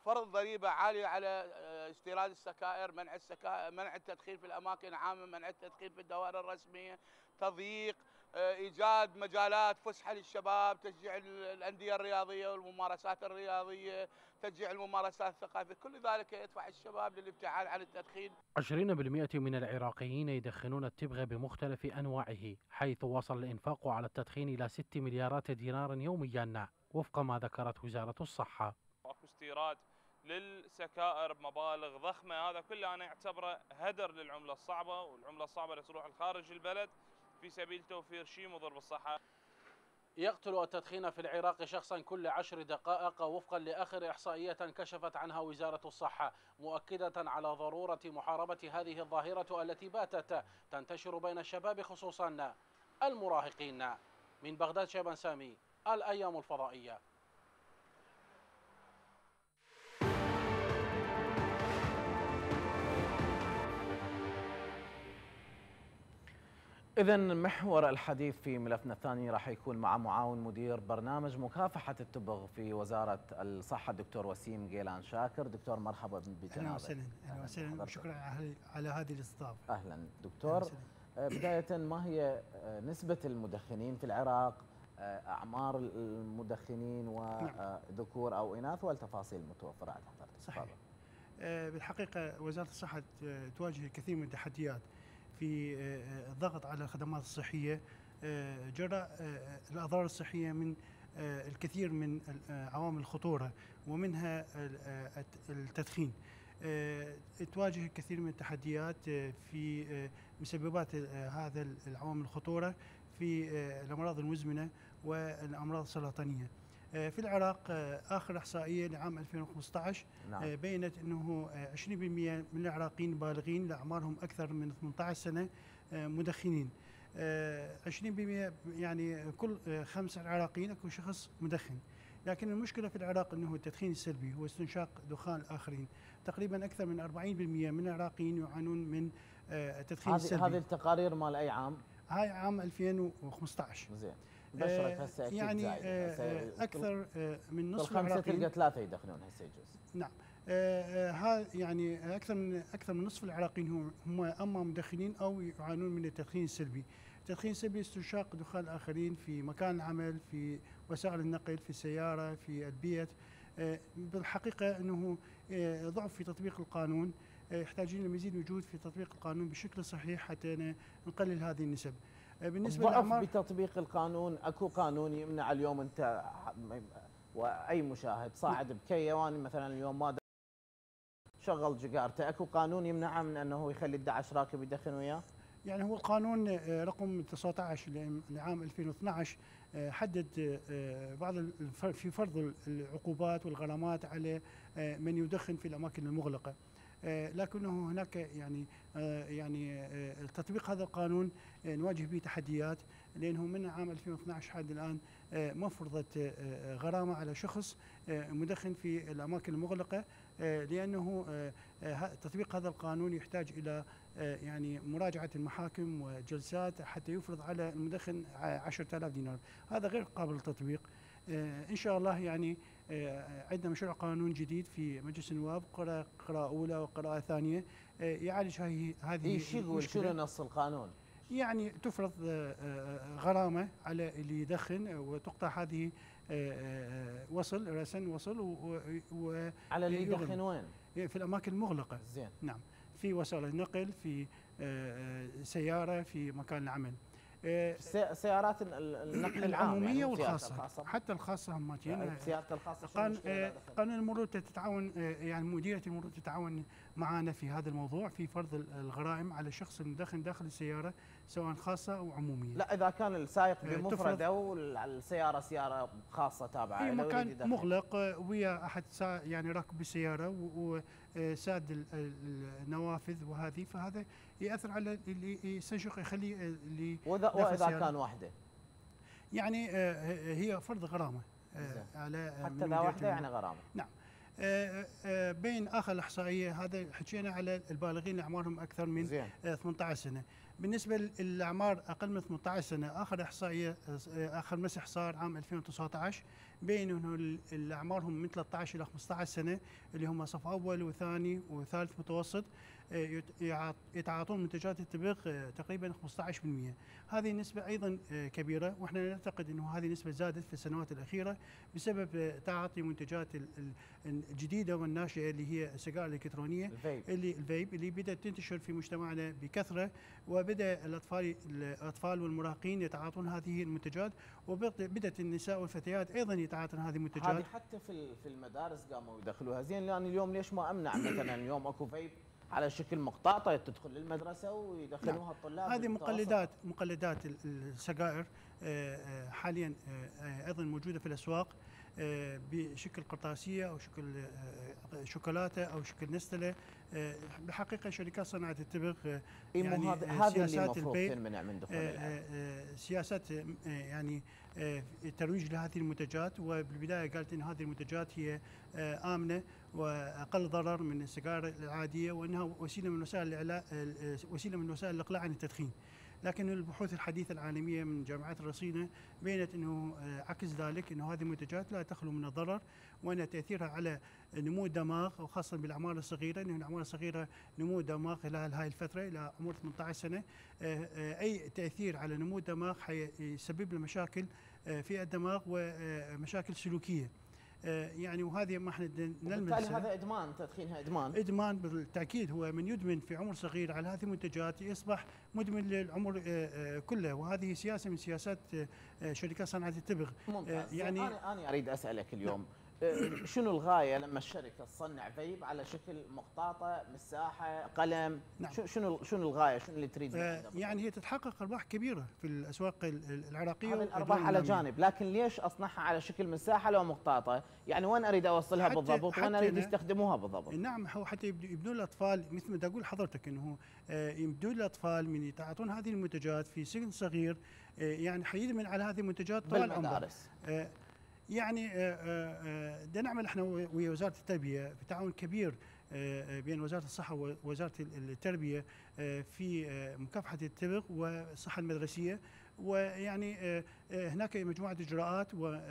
فرض ضريبه عاليه على آه، استيراد السكائر، منع السكائر، منع التدخين في الاماكن العامه، منع التدخين في الدوائر الرسميه، تضييق، آه، ايجاد مجالات فسحه للشباب، تشجيع الانديه الرياضيه والممارسات الرياضيه، تشجيع الممارسات الثقافيه، كل ذلك يدفع الشباب للابتعاد عن التدخين. عشرين بالمئة من العراقيين يدخنون التبغ بمختلف أنواعه، حيث وصل الإنفاق على التدخين إلى ستة مليارات دينار يوميا وفق ما ذكرت وزارة الصحة. اكو استيراد للسكائر بمبالغ ضخمه، هذا كله انا اعتبره هدر للعمله الصعبه، والعمله الصعبه اللي تروح لخارج البلد في سبيل توفير شيء مضر بالصحه. يقتل التدخين في العراق شخصا كل عشر دقائق وفقا لآخر إحصائية كشفت عنها وزارة الصحة، مؤكدة على ضرورة محاربة هذه الظاهرة التي باتت تنتشر بين الشباب خصوصا المراهقين. من بغداد شيبان سامي، الأيام الفضائية. إذا محور الحديث في ملفنا الثاني راح يكون مع معاون مدير برنامج مكافحة التبغ في وزارة الصحة الدكتور وسيم قيلان شاكر. دكتور مرحبا بجنابك. أهلا وسهلا. أهلا وسهلا وشكرا على هذه الاستضافة. أهلا دكتور. أهلاً. بداية ما هي نسبة المدخنين في العراق، أعمار المدخنين وذكور أو إناث والتفاصيل المتوفرة عند حضرتك؟ صحيح. بالحقيقة وزارة الصحة تواجه الكثير من التحديات في الضغط على الخدمات الصحية جراء الأضرار الصحية من الكثير من عوامل الخطورة ومنها التدخين. تواجه الكثير من التحديات في مسببات هذا العوامل الخطورة في الأمراض المزمنة والأمراض السرطانية. في العراق آخر إحصائية لعام ألفين وخمسة عشر نعم. بينت أنه عشرين بالمئة من العراقيين البالغين لأعمارهم أكثر من ثمانية عشر سنة مدخنين. عشرين بالمئة يعني كل خمس عراقيين أكو شخص مدخن. لكن المشكلة في العراق أنه التدخين السلبي هو استنشاق دخان الآخرين. تقريبا أكثر من أربعين بالمئة من العراقيين يعانون من التدخين السلبي. هذه التقارير مال أي عام؟ هاي عام ألفين وخمسة عشر. زين. بشرك هسه اكيد يعني زايد. اكثر من نصف العراقيين تلقى ثلاثه يدخنون هسه يجوز. نعم. ها يعني اكثر من اكثر من نصف العراقيين هم اما مدخنين او يعانون من التدخين السلبي. التدخين السلبي استنشاق دخان الاخرين في مكان العمل، في وسائل النقل، في السياره، في البيت. بالحقيقه انه ضعف في تطبيق القانون، يحتاجون لمزيد وجود في تطبيق القانون بشكل صحيح حتى نقلل هذه النسب. بالنسبه ضعف بتطبيق القانون، اكو قانون يمنع اليوم انت واي مشاهد صاعد بكيوان مثلا اليوم ما شغل جيجارته، اكو قانون يمنعه من انه يخلي أحد عشر راكب يدخن وياه؟ يعني هو القانون رقم تسعة عشر لعام ألفين واثني عشر حدد بعض في فرض العقوبات والغرامات على من يدخن في الاماكن المغلقه. لكنه هناك يعني يعني تطبيق هذا القانون نواجه به تحديات، لانه من عام ألفين واثني عشر حتى الان ما فرضت غرامه على شخص مدخن في الاماكن المغلقه، لانه تطبيق هذا القانون يحتاج الى يعني مراجعه المحاكم وجلسات حتى يفرض على المدخن عشرة آلاف دينار. هذا غير قابل للتطبيق. ان شاء الله يعني عندنا مشروع قانون جديد في مجلس النواب، قراءة أولى وقراءة ثانية يعالج هذه هذه ايش يقول؟ شنو نص القانون؟ يعني تفرض غرامة على اللي يدخن وتقطع هذه وصل رسن وصل و على اللي يدخن وين؟ في الأماكن المغلقة. زين. نعم، في وسائل النقل، في سيارة، في مكان العمل. سيارات النقل العمومية يعني والخاصة، حتى الخاصة هم السيارات الخاصة. قانون المرور تتعاون، يعني مديرية المرور تتعاون معنا في هذا الموضوع في فرض الغرائم على الشخص المدخن داخل السيارة سواء خاصة أو عمومية. لا إذا كان السائق بمفرده والسيارة سيارة خاصة تابعة في مكان مغلق ويا أحد يعني راكب بالسيارة وساد النوافذ وهذه، فهذا يأثر على اللي يستنشق، يخلي اللي وإذا كان واحدة يعني هي فرض غرامة على حتى إذا واحدة يعني غرامة. نعم. بين آخر الإحصائية هذا حكينا على البالغين اللي أعمارهم أكثر من ثمانية عشر سنة. بالنسبه للاعمار اقل من ثمانية عشر سنه، اخر احصائيه اخر مسح صار عام ألفين وتسعة عشر بين انه الاعمارهم من ثلاثة عشر الى خمسة عشر سنه اللي هم صف اول وثاني وثالث متوسط يتعاطون منتجات التبغ تقريبا خمسة عشر بالمئة. هذه النسبه ايضا كبيره، واحنا نعتقد انه هذه النسبه زادت في السنوات الاخيره بسبب تعاطي منتجات الجديده والناشئه اللي هي السجائر الالكترونيه الفيب. اللي الفيب اللي بدات تنتشر في مجتمعنا بكثره، وبدا الاطفال الاطفال والمراهقين يتعاطون هذه المنتجات، وبدات النساء والفتيات ايضا يتعاطون هذه المنتجات. هذه حتى في في المدارس قاموا يدخلوها. زين يعني اليوم ليش ما امنع مثلا اليوم اكو فيب على شكل مقطاطه تدخل للمدرسه ويدخلوها نعم. الطلاب. هذه مقلدات مقلدات السجائر حاليا ايضا موجوده في الاسواق بشكل قرطاسيه او شكل شوكولاته او شكل نستله. بالحقيقه شركات صناعه التبغ يعني هذه سياسات البيع من سياسات يعني الترويج لهذه المنتجات، وبالبدايه قالت ان هذه المنتجات هي امنه واقل ضرر من السجائر العاديه، وانها وسيله من وسائل الاعلاء وسيله من وسائل الاقلاع عن التدخين. لكن البحوث الحديثه العالميه من جامعات الرصينه بينت انه عكس ذلك، انه هذه المنتجات لا تخلو من الضرر، وان تاثيرها على نمو الدماغ وخاصه بالاعمار الصغيره، انه الاعمار الصغيره نمو الدماغ خلال هاي الفتره الى عمر ثمانية عشر سنه، اي تاثير على نمو الدماغ حيسبب له مشاكل في الدماغ ومشاكل سلوكيه. يعني وهذه ما احنا نلمس. بالتالي هذا ادمان، تدخينها ادمان. ادمان بالتاكيد، هو من يدمن في عمر صغير على هذه المنتجات يصبح مدمن للعمر كله، وهذه سياسه من سياسات شركات صناعه التبغ. ممتاز. يعني انا انا اريد اسالك اليوم شنو الغايه لما الشركه تصنع فيب على شكل مقطاطه، مساحه، قلم؟ نعم. شنو شنو الغايه؟ شنو اللي تريد؟ آه يعني هي تتحقق ارباح كبيره في الاسواق العراقيه. هذه الارباح على جانب، لكن ليش اصنعها على شكل مساحه لو مقطاطه؟ يعني وين اريد اوصلها بالضبط؟ وين اريد يستخدموها بالضبط؟ نعم، هو حتى يبدون الاطفال مثل ما اقول حضرتك انه آه يبدون الاطفال من يتعاطون هذه المنتجات في سن صغير، آه يعني حيدمن على هذه المنتجات طوال عمره. آه يعني بدنا نعمل احنا ويا وزاره التربيه بتعاون كبير بين وزاره الصحه ووزاره التربيه في مكافحه التبغ والصحه المدرسيه، ويعني هناك مجموعه اجراءات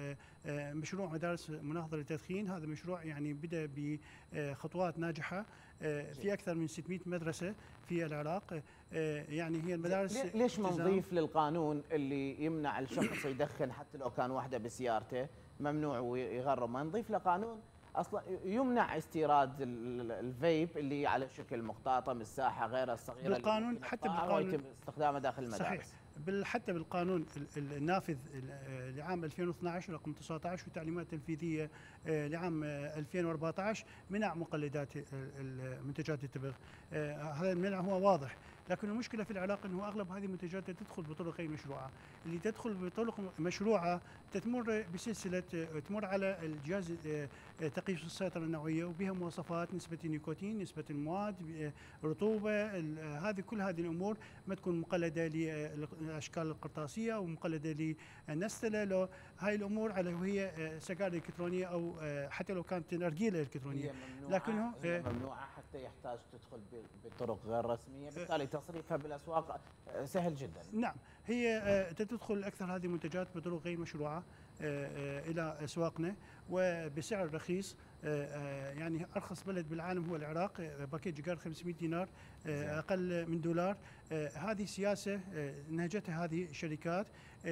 ومشروع مدارس مناهضه للتدخين. هذا مشروع يعني بدا بخطوات ناجحه في اكثر من ستمئة مدرسه في العراق. يعني هي المدارس ليش ما نضيف للقانون اللي يمنع الشخص يدخن حتى لو كان وحده بسيارته ممنوع ويغرم، ما نضيف له قانون اصلا يمنع استيراد الفيب اللي على شكل مقطاطه، مساحه، غيرها الصغيره بالقانون، حتى بالقانون ويتم استخدامه داخل المدارس. صحيح. حتى بالقانون النافذ لعام ألفين واثني عشر رقم تسعة عشر والتعليمات التنفيذيه لعام ألفين وأربعة عشر منع مقلدات المنتجات التبغ. هذا المنع هو واضح، لكن المشكله في العراق انه اغلب هذه المنتجات تدخل بطرق غير مشروعه. اللي تدخل بطرق مشروعه تمر بسلسله، تمر على الجهاز تقييس السيطره النوعيه وبها مواصفات نسبه النيكوتين، نسبه المواد، رطوبه، هذه كل هذه الامور ما تكون مقلده للاشكال القرطاسيه او مقلده للنستله. لو هاي الامور على وهي سجائر الكترونيه او حتى لو كانت نرجيله الكترونيه، لكنه ممنوعه حتى يحتاج تدخل بطرق غير رسميه، بالتالي تصريفها بالاسواق سهل جدا. نعم، هي تدخل اكثر هذه المنتجات بطرق غير مشروعه الى اسواقنا وبسعر رخيص. يعني ارخص بلد بالعالم هو العراق، باكيت جيجار خمسمئة دينار، اقل من دولار. هذه سياسه نهجتها هذه الشركات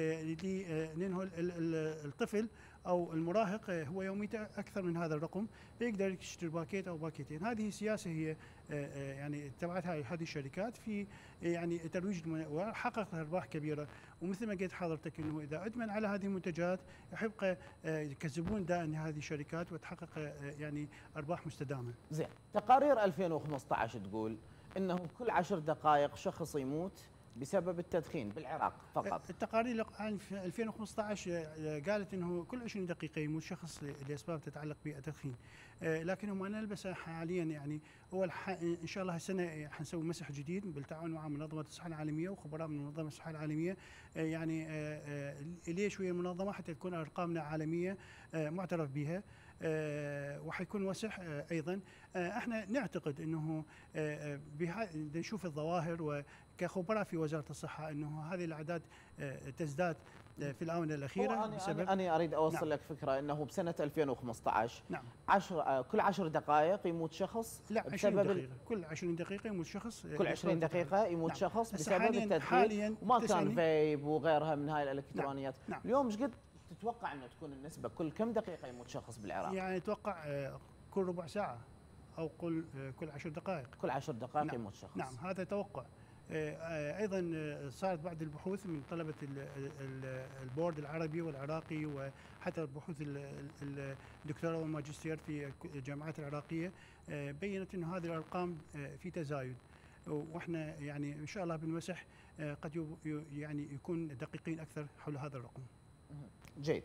لانه الطفل او المراهق هو يوميته اكثر من هذا الرقم، فيقدر يشتري باكيت او باكيتين. هذه سياسه هي يعني تبعتها هذه الشركات في يعني ترويج وحققت ارباح كبيره. ومثل ما قلت حضرتك انه اذا ادمن على هذه المنتجات يحق يكذبون دائما هذه الشركات وتحقق يعني ارباح مستدامه. زين، تقارير ألفين وخمسة عشر تقول انه كل عشر دقائق شخص يموت بسبب التدخين بالعراق فقط. التقارير عن ألفين وخمسة عشر قالت انه كل عشرين دقيقه يموت شخص لاسباب تتعلق بالتدخين، لكن ما نلبسه حاليا يعني هو ان شاء الله السنه حنسوي مسح جديد بالتعاون مع منظمه الصحه العالميه وخبراء من منظمه الصحه العالميه. يعني ليش ويا المنظمه حتى تكون ارقامنا عالميه معترف بها، وحيكون وسح ايضا. احنا نعتقد انه نشوف الظواهر كخبراء في وزاره الصحه انه هذه الاعداد تزداد في الاونه الاخيره أنا بسبب انا اريد اوصل نعم. لك فكره انه بسنه ألفين وخمسة عشر نعم عشر كل عشر دقائق يموت شخص لا عشرين بسبب دقيقه كل عشرين دقيقه يموت شخص كل عشرين دقيقه يموت نعم. شخص بسبب حالياً التدخين حالياً وما كان تسعين فيب وغيرها من هاي الالكترونيات. نعم. اليوم ايش قد تتوقع انه تكون النسبه؟ كل كم دقيقه يموت شخص بالعراق؟ يعني اتوقع كل ربع ساعه او كل كل عشر دقائق كل عشر دقائق نعم. يموت شخص. نعم هذا توقع. ايضا صارت بعض البحوث من طلبه البورد العربي والعراقي وحتى بحوث الدكتوراه والماجستير في الجامعات العراقيه بينت انه هذه الارقام في تزايد، واحنا يعني ان شاء الله بالمسح قد يعني يكون دقيقين اكثر حول هذا الرقم. جيد.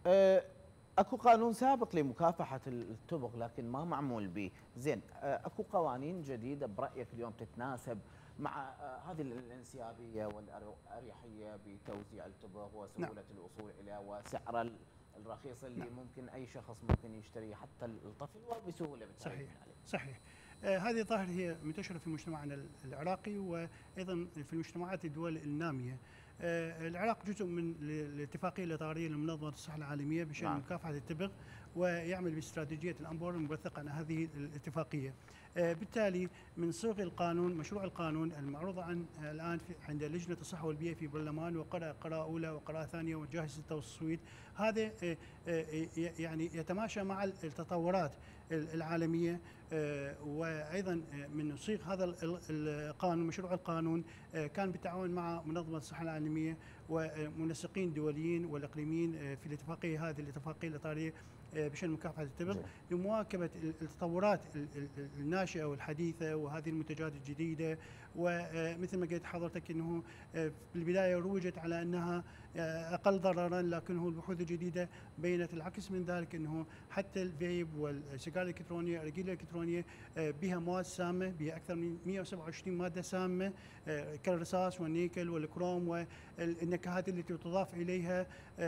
اكو قانون سابق لمكافحه التبغ لكن ما معمول به، زين اكو قوانين جديده برايك اليوم تتناسب مع هذه الانسيابيه والاريحيه بتوزيع التبغ وسهوله نعم. الوصول الى وسعر الرخيص اللي نعم. ممكن اي شخص ممكن يشتريه حتى الطفل وبسهوله صحيح عليه. صحيح. آه هذه ظاهره هي منتشره في مجتمعنا العراقي وايضا في المجتمعات الدول الناميه. آه العراق جزء من الاتفاقيه الاطاريه لمنظمه الصحه العالميه بشان نعم. مكافحه التبغ ويعمل باستراتيجيه الانبور الموثقه عن هذه الاتفاقيه. آه بالتالي من صيغ القانون مشروع القانون المعروض عن الان في عند لجنه الصحه والبيئه في البرلمان وقرأ قراءه اولى وقراءه ثانيه وجاهز التصويت، هذا آه آه يعني يتماشى مع التطورات العالميه وايضا من صيغ هذا القانون مشروع القانون كان بالتعاون مع منظمه الصحه العالميه ومنسقين دوليين والاقليميين في الاتفاقيه هذه الاتفاقيه الاطاريه بشان مكافحه التبغ لمواكبه التطورات الناشئه والحديثه وهذه المنتجات الجديده. ومثل ما قلت حضرتك انه بالبدايه روجت على انها اقل ضررا، لكنه البحوث الجديده بينت العكس من ذلك، انه حتى الفيب والسيجاره الالكترونيه الارجيله الالكترونيه بها مواد سامه، بها اكثر من مئة وسبعة وعشرين ماده سامه كالرصاص والنيكل والكروم والنكهات التي تضاف اليها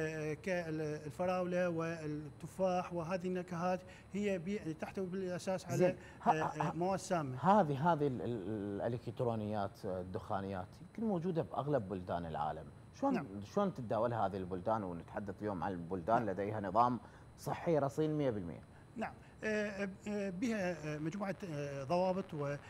كالفراوله والتفاح، وهذه النكهات هي تحتوي بالاساس على مواد سامه. هذه هذه الالكترونيات الدخانيات يمكن موجوده باغلب بلدان العالم، شلون نعم. شلون تتداول هذه البلدان؟ ونتحدث اليوم عن البلدان نعم. لديها نظام صحي رصين مئة بالمئة. نعم بها مجموعه ضوابط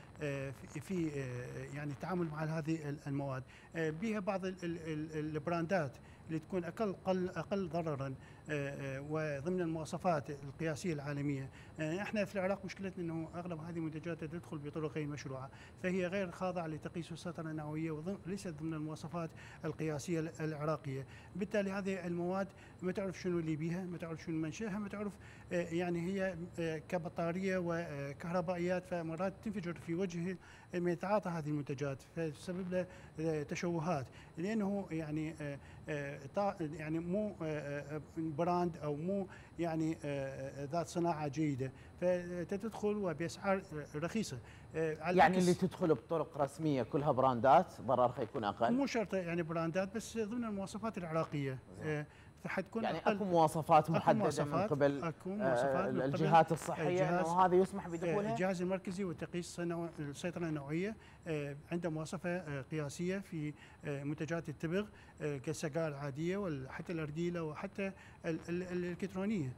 وفي يعني التعامل مع هذه المواد، بها بعض البراندات اللي تكون اقل اقل اقل ضررا وضمن المواصفات القياسيه العالميه. احنا في العراق مشكلتنا انه اغلب هذه المنتجات تدخل بطرق غير مشروعه، فهي غير خاضعه لتقييس السيطره النوويه وليست ضمن المواصفات القياسيه العراقيه. بالتالي هذه المواد ما تعرف شنو اللي بيها، ما تعرف شنو منشأها، ما تعرف يعني هي كبطاريه وكهربائيات، فمرات تنفجر في وجه من يتعاطى هذه المنتجات فتسبب له تشوهات، لانه يعني يعني مو براند او مو يعني ذات صناعه جيده، فتدخل وباسعار رخيصه. يعني اللي تدخل بطرق رسميه كلها براندات ضررها يكون اقل؟ مو شرط يعني براندات، بس ضمن المواصفات العراقيه فحتكون يعني اكو مواصفات محدده مواصفات من قبل اكو مواصفات آه الجهات الصحيه انه هذا يسمح بدخولها؟ الجهاز المركزي والتقييس السيطره النوعيه عنده مواصفه قياسيه في منتجات التبغ كالسجائر العاديه وحتى الارجيله وحتى الالكترونيه،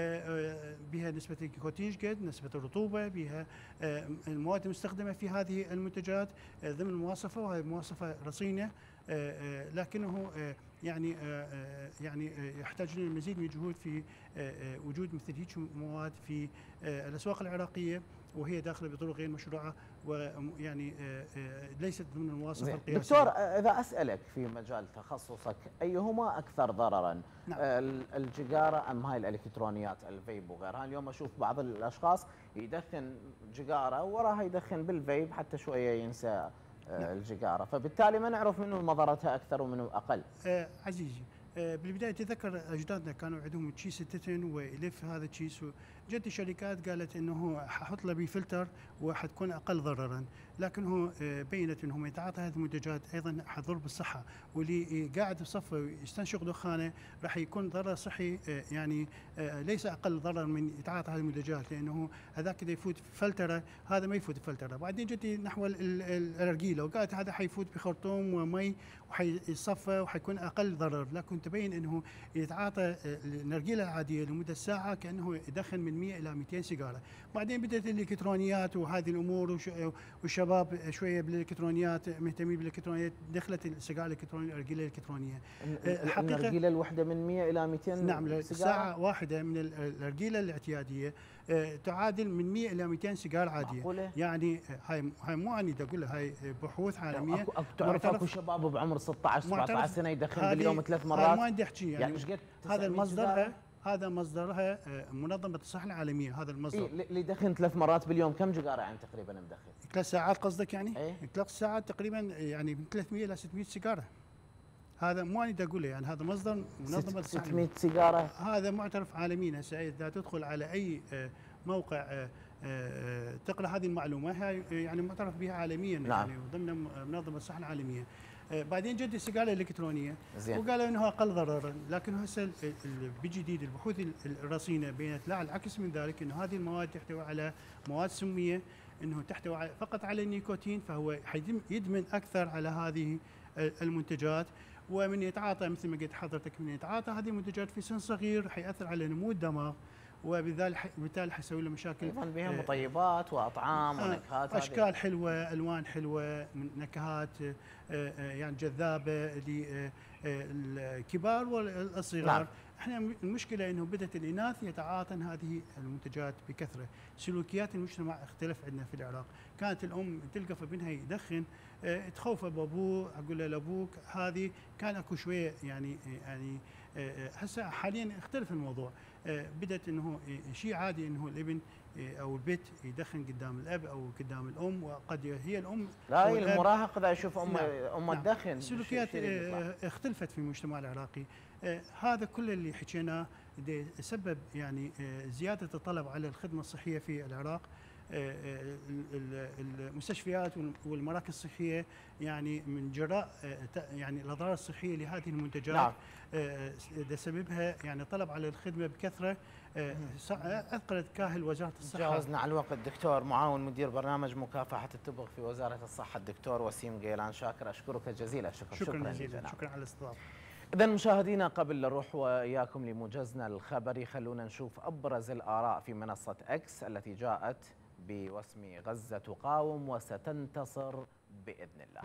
بها نسبة النيكوتين قد نسبة الرطوبة، بها المواد المستخدمة في هذه المنتجات ضمن المواصفة، وهي مواصفة رصينة، لكنه يعني يعني يحتاج لنا المزيد من الجهود في وجود مثل هيك مواد في الأسواق العراقية وهي داخله بطرق غير مشروعه ويعني ليست ضمن المواصفه القياسيه. دكتور اذا اسالك في مجال تخصصك ايهما اكثر ضررا؟ نعم. الجيجاره ام هاي الالكترونيات الفيب وغيرها؟ اليوم اشوف بعض الاشخاص يدخن جيجاره وراها يدخن بالفيب حتى شويه ينسى نعم. الجيجاره، فبالتالي ما نعرف منو مضرتها اكثر ومنو اقل. آه عزيزي بالبدايه تذكر اجدادنا كانوا عندهم تشيس التتن ويلف هذا التشيس، جت الشركات قالت انه ححط له بفلتر وحتكون اقل ضررا، لكن هو بينت انهم يتعاطى هذه المنتجات ايضا حتضر بالصحه، واللي قاعد بصفه ويستنشق دخانه راح يكون ضرر صحي يعني ليس اقل ضرر من يتعاطى هذه المنتجات، لانه هذاك اذا يفوت فلتره هذا ما يفوت فلتره. بعدين جت نحو الارجيله وقالت هذا حيفوت بخرطوم ومي وحيصفى وحيكون اقل ضرر، لكن تبين انه يتعاطى النرجيله العاديه لمده ساعه كانه يدخن من مئة الى مئتين سيجاره. بعدين بدات الالكترونيات وهذه الامور والشباب شويه بالالكترونيات مهتمين بالالكترونيات، دخلت السيجاره الالكترونيه الارجيله الالكترونيه. الحقيقه النرجيله الوحده من مئة الى مئتين نعم سيجاره. ساعه واحده من الارجيله الاعتياديه تعادل من مئة الى مئتين سيجاره عاديه. معقولة؟ يعني هاي هاي مو اني اقول لها هاي بحوث عالميه. اكو تعرف اكو شباب بعمر ستة عشر سبعة عشر سنه يدخن باليوم ثلاث مرات. ما عندي احكي يعني, يعني مش قد هذا المصدر هذا مصدرها منظمه الصحه العالميه. هذا المصدر إيه اللي يدخن ثلاث مرات باليوم كم جرعه يعني تقريبا مدخن؟ ثلاث ساعات قصدك يعني؟ ايه؟ ثلاث ساعات تقريبا يعني من ثلاثمئة الى ستمئة سيجاره. هذا مو انا اقول يعني هذا مصدر منظمه الصحه. ستمئة سيجاره هذا معترف عالميا هسه اذا تدخل على اي موقع تقرا هذه المعلومه هاي يعني معترف بها عالميا. نعم. يعني ضمن منظمه الصحه العالميه. بعدين جت السيجاره الالكترونيه زين. وقالوا انه اقل ضررا، لكن هسه بجديد البحوث الرصينه بينت لا العكس من ذلك، انه هذه المواد تحتوي على مواد سميه، انه تحتوي فقط على النيكوتين، فهو يدمن اكثر على هذه المنتجات. ومن يتعاطى مثل ما قلت حضرتك من يتعاطى هذه المنتجات في سن صغير حيأثر على نمو الدماغ، وبالتالي حيسوي له مشاكل. ايضا بها مطيبات واطعام ونكهات، اشكال حلوه، الوان حلوه، نكهات يعني جذابه للكبار والصغار. نعم. احنا المشكله انه بدات الاناث يتعاطن هذه المنتجات بكثره، سلوكيات المجتمع اختلف عندنا في العراق، كانت الام تلقى ابنها يدخن تخوف بابوه، اقول له لابوك، هذه كان اكو شويه يعني يعني هسه حاليا اختلف الموضوع، بدات انه شيء عادي انه الابن او البيت يدخن قدام الاب او قدام الام، وقد هي الام لا المراهق اذا يشوف امه امه نعم. تدخن. سلوكيات اختلفت في المجتمع العراقي. هذا كل اللي حكيناه سبب يعني زياده الطلب على الخدمه الصحيه في العراق. المستشفيات والمراكز الصحيه يعني من جراء يعني الاضرار الصحيه لهذه المنتجات. نعم. سببها يعني طلب على الخدمه بكثره. اثقلت كاهل وزاره الصحه. تجاوزنا على الوقت. دكتور معاون مدير برنامج مكافحه التبغ في وزاره الصحه الدكتور وسيم قيلان شاكر، اشكرك جزيلا الشكر. شكرا, شكرا جزيلا. شكرا على الاستضافه. إذا مشاهدينا قبل نروح وإياكم لموجزنا الخبري، خلونا نشوف أبرز الآراء في منصة إكس التي جاءت بوسم غزة تقاوم وستنتصر بإذن الله.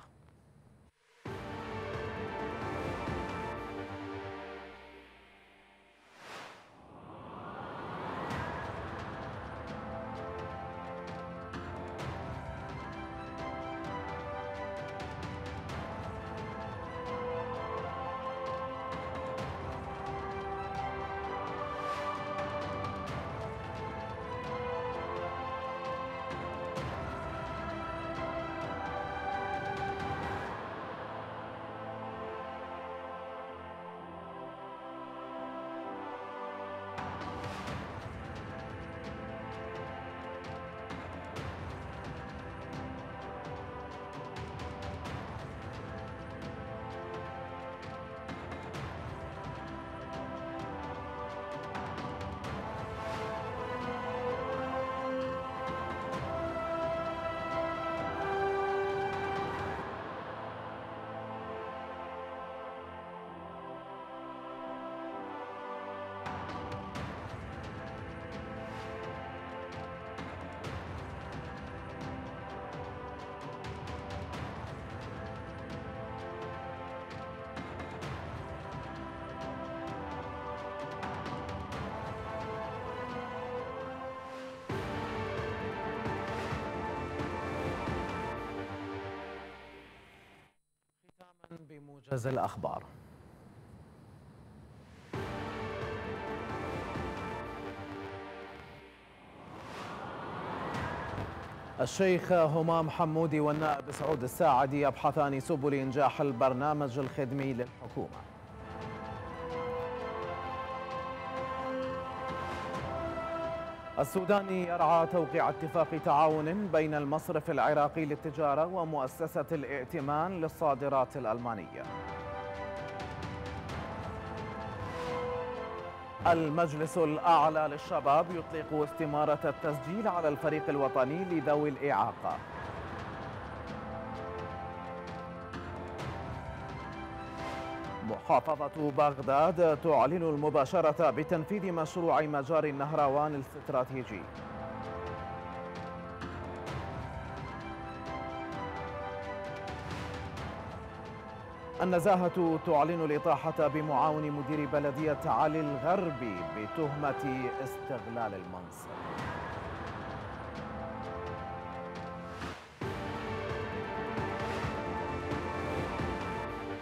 بموجز الأخبار. الشيخ همام حمودي والنائب سعود الساعدي يبحثان سبل إنجاح البرنامج الخدمي للحكومة. السودان يرعى توقيع اتفاق تعاون بين المصرف العراقي للتجارة ومؤسسة الائتمان للصادرات الألمانية. المجلس الأعلى للشباب يطلق استمارة التسجيل على الفريق الوطني لذوي الإعاقة. محافظة بغداد تعلن المباشرة بتنفيذ مشروع مجاري النهروان الاستراتيجي. النزاهة تعلن الإطاحة بمعاون مدير بلدية علي الغربي بتهمة استغلال المنصب.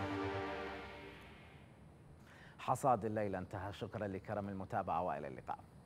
حصاد الليلة انتهى، شكرا لكرم المتابعة وإلى اللقاء.